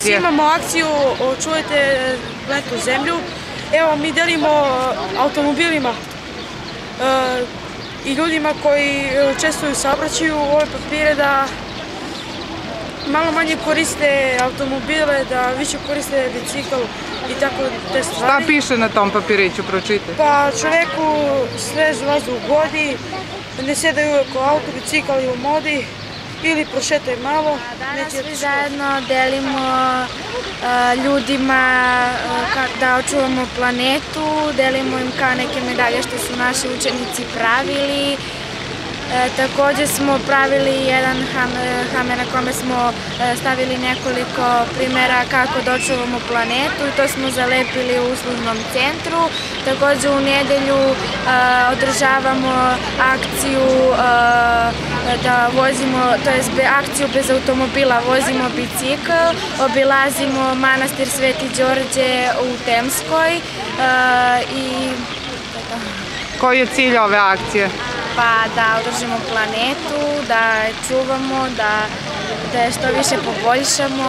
Svi imamo akciju Očuvajte planetu Zemlju. Evo, mi delimo automobilima i ljudima koji učestvuju u saobraćaju ove papire da malo manje koriste automobile, da više koriste bicikl i tako te stvari. Šta piše na tom papiriću, pročitaj? Pa čoveku sve vazduh godi, ne sedaju uvek u auto, bicikl i u modi ili prošetaj malo. Danas svi zajedno delimo ljudima da očuvamo planetu, delimo im kao neke medalje što su naši učenici pravili. Također smo pravili jedan hamer na kome smo stavili nekoliko primjera kako da očuvamo planetu i to smo zalepili u uslužnom centru. Također u nedelju održavamo akciju da vozimo, to je akciju bez automobila, vozimo bicikl, obilazimo manastir Sveti Đorđe u Temskoj i Koji je cilj ove akcije? Pa da održimo planetu, da je čuvamo, da je što više poboljšamo.